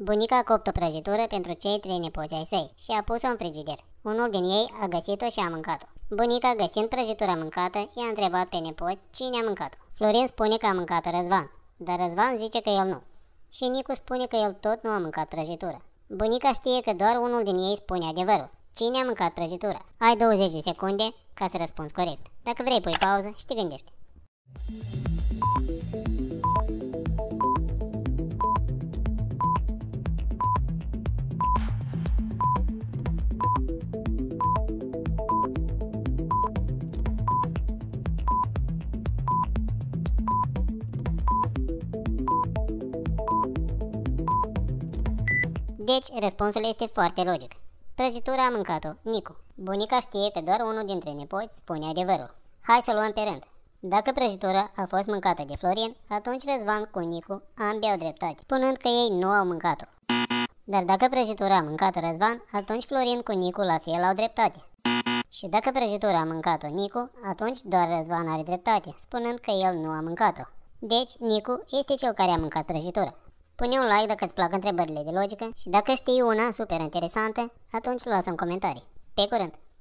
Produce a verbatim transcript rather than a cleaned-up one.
Bunica a copt o prăjitură pentru cei trei nepoți ai săi și a pus-o în frigider. Unul din ei a găsit-o și a mâncat-o. Bunica, găsind prăjitura mâncată, i-a întrebat pe nepoți cine a mâncat-o. Florin spune că a mâncat-o Răzvan, dar Răzvan zice că el nu. Și Nicu spune că el tot nu a mâncat prăjitura. Bunica știe că doar unul din ei spune adevărul. Cine a mâncat prăjitura? Ai douăzeci de secunde ca să răspunzi corect. Dacă vrei, pui pauză și te gândești. Deci, răspunsul este foarte logic. Prăjitura a mâncat-o Nicu. Bunica știe că doar unul dintre nepoți spune adevărul. Hai să o luăm pe rând. Dacă prăjitura a fost mâncată de Florin, atunci Răzvan cu Nicu ambii au dreptate, spunând că ei nu au mâncat-o. Dar dacă prăjitura a mâncat-o Răzvan, atunci Florin cu Nicu la fel au dreptate. Și dacă prăjitura a mâncat-o Nicu, atunci doar Răzvan are dreptate, spunând că el nu a mâncat-o. Deci, Nicu este cel care a mâncat prăjitura. Pune un like dacă îți plac întrebările de logică și dacă știi una super interesantă, atunci lasă un comentariu. Pe curând!